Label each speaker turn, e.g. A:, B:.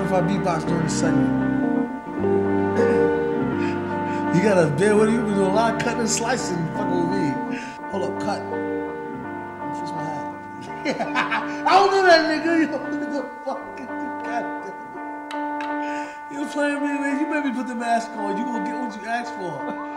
A: if I beatbox during the segment? You got a bed, what are you doing? A lot of cutting and slicing, fucking with me. Hold up, cut. Fix my hat. I don't know that nigga. You what the fuck? You playing me, man. You made me put the mask on. You gonna get what you asked for.